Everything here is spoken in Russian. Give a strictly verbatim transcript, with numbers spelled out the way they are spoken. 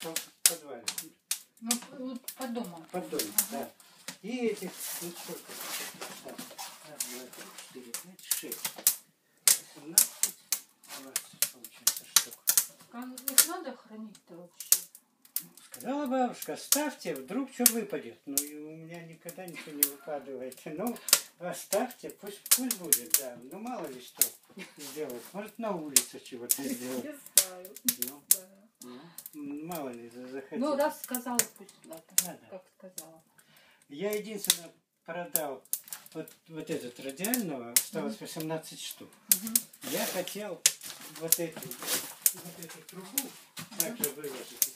в подвале. Ну, вот по дому. Под домом, Ага. да. И этих, ну сколько? Так, раз, два, три, четыре, пять, шесть. семнадцать, двадцать, получается, штук. А их надо хранить-то вообще? Сказала бабушка, оставьте, вдруг что выпадет. Ну, и у меня никогда ничего не выпадает. Ну, оставьте, пусть, пусть будет, да. Ну, мало ли что сделают. Может, на улице чего-то сделают. Не знаю. Ну, Да. ну, мало ли, захотите. Ну, раз сказала, пусть ладно. Да, да. Как сказала. Я единственное продал вот, вот этот радиального, осталось восемнадцать штук. Угу. Я хотел вот эту, вот эту трубу также выложить.